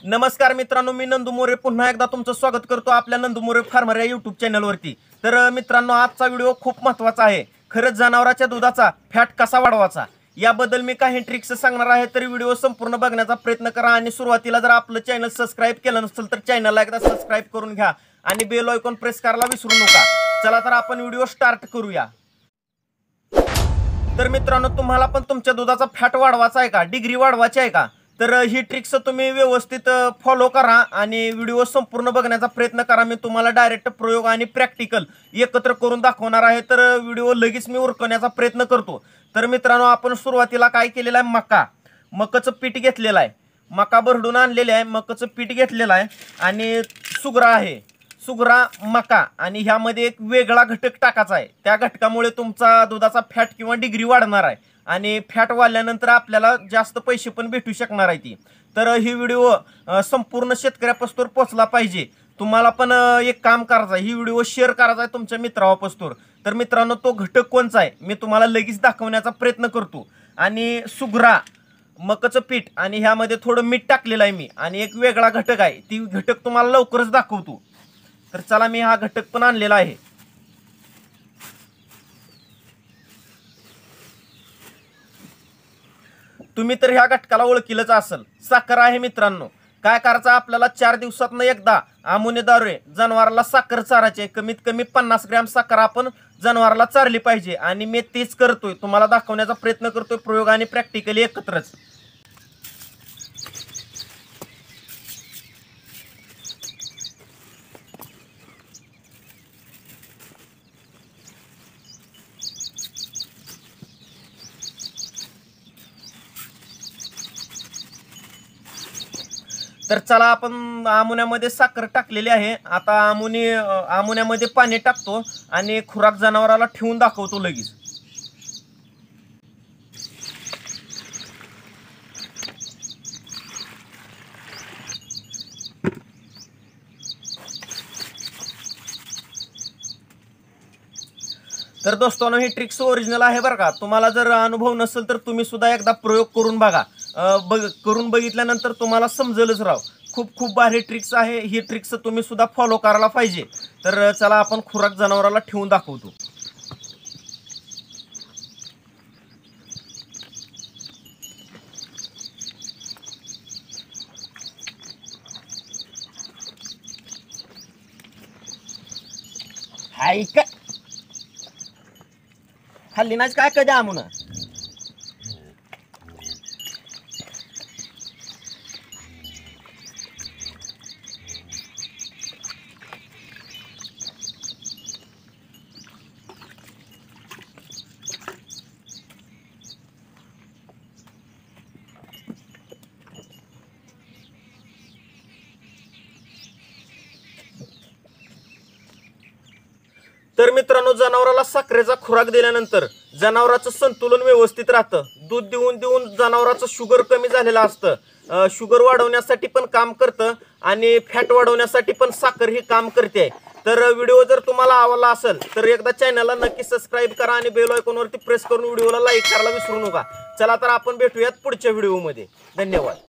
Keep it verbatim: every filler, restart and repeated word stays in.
नमस्कार मित्रांनो, मी नंदू मोरे पुन्हा एकदा तुमचं स्वागत करतो आपल्या नंदू मोरे फार्मर या यूट्यूब चॅनलवरती। तर मित्रांनो, आजचा व्हिडिओ खूप महत्त्वाचा आहे। खरंच जनावरांच्या दुधाचा फॅट कसा वाढवायचा याबद्दल मी काही ट्रिक्स सांगणार आहे। तर व्हिडिओ संपूर्ण बघण्याचा प्रयत्न करा आणि सुरुवातीला जर आपलं चॅनल सबस्क्राइब केलं नसेल तर चॅनलला एकदा सबस्क्राइब करून घ्या आणि बेल आयकॉन प्रेस करायला विसरू नका। चला तर आपण व्हिडिओ स्टार्ट करूया। तर मित्रांनो, तुम्हाला पण तुमच्या दुधाचा फॅट वाढवायचा आहे का, डिग्री वाढवायची आहे का, तर ही ट्रिक्स तुम्ही व्यवस्थित फॉलो करा आणि व्हिडिओ संपूर्ण बघण्याचा प्रयत्न करा। मी तुम्हाला डायरेक्ट प्रयोग आणि प्रॅक्टिकल एकत्र करून दाखवणार आहे। तर व्हिडिओ लगेच मी उरकण्याचा प्रयत्न करतो। तर मित्रांनो, आपण सुरुवातीला काय केलेलं आहे, मका मकाचं पीठ घेतलेलं आहे, मका भरडून आणलेले आहे, मकाचं पीठ घेतलेलं आहे आणि सुगरा आहे, सुगरा मका, आणि ह्यामध्ये एक वेगळा घटक टाकायचा आहे। त्या घटकामुळे तुमचा दुधाचा फॅट किंवा डिग्री वाढणार आहे आणि फॅट वाढल्यानंतर आपल्याला जास्त पैसे पण भेटू शकणार आहे ती। तर ही व्हिडिओ संपूर्ण शेतकऱ्यापासून पोहोचला पाहिजे। तुम्हाला पण एक काम करायचं आहे, ही व्हिडिओ शेअर करायचा आहे तुमच्या मित्रापासून। तर मित्रांनो, तो घटक कोणचा आहे मी तुम्हाला लगेच दाखवण्याचा प्रयत्न करतो। आणि सुगरा मकाचं पीठ आणि ह्यामध्ये थोडं मीठ टाकलेलं आहे मी, आणि एक वेगळा घटक आहे, ती घटक तुम्हाला लवकरच दाखवतो। तर चला, मी हा घटक पण आणलेला आहे। तुम्ही तर ह्या घटकाला ओळखीलच असेल, साखर आहे मित्रांनो। काय करायचं, आपल्याला चार दिवसातनं एकदा आमुनेद्वारे जनावराला साखर चारायची। कमीत कमी पन्नास ग्रॅम साखर आपण जनावराला चारली पाहिजे आणि मी तेच करतोय, तुम्हाला दाखवण्याचा प्रयत्न करतोय, प्रयोग आणि प्रॅक्टिकली एकत्रच। तर चला, आपण आमुन्यामध्ये साखर टाकलेली आहे। आता आमुनी आमुन्यामध्ये पाणी टाकतो आणि खुराक जनावराला ठेवून दाखवतो लगेच। तर दोस्तांनो, ही ट्रिक्स ओरिजिनल आहे बरं का। तुम्हाला जर अनुभव नसेल तर तुम्ही सुद्धा एकदा प्रयोग करून बघा। बघ करून बघितल्यानंतर तुम्हाला समजेलच राव, खूप खूप भारी ट्रिक्स आहे ही। ट्रिक्स तुम्ही सुद्धा फॉलो करायला पाहिजे। तर चला, आपण खुराक जनावराला ठेवून दाखवतो। हाय का खाल्ली नाच काय कधी आमुन। तर मित्रांनो, जनावराला साखरेचा खुराक दिल्यानंतर जनावराचं संतुलन व्यवस्थित राहतं। दूध देऊन देऊन जनावराचं शुगर कमी झालेलं असतं, शुगर वाढवण्यासाठी पण काम करतं आणि फॅट वाढवण्यासाठी पण साखर ही काम करते। तर व्हिडिओ जर तुम्हाला आवडला असेल तर एकदा चॅनलला नक्की सबस्क्राइब करा आणि बेल आयकॉनवरती प्रेस करून व्हिडिओला लाईक करायला विसरू नका। चला तर आपण भेटूयात पुढच्या व्हिडिओमध्ये। धन्यवाद।